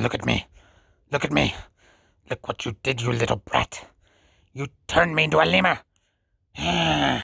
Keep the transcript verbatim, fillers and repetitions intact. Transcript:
look at me. Look at me. Look what you did, you little brat. You turned me into a lemur.